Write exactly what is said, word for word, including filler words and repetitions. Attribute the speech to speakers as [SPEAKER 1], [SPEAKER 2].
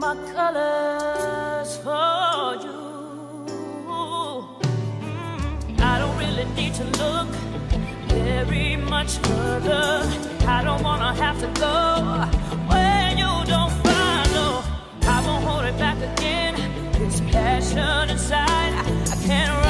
[SPEAKER 1] my colors for you. Mm, I don't really need to look very much further. I don't wanna have to go where you don't follow. I won't hold it back again. This passion inside, I can't